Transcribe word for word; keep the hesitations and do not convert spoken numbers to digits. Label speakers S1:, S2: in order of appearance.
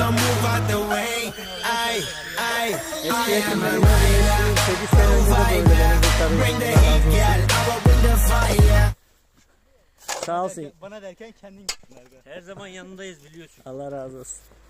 S1: so move out the way. Ay, ay, I am a rider. Bring the heat, girl, I will bring the fire.
S2: Sağ olsun.
S3: Bana derken kendin gittin.
S4: Her zaman yanındayız biliyorsun.
S2: Allah razı olsun.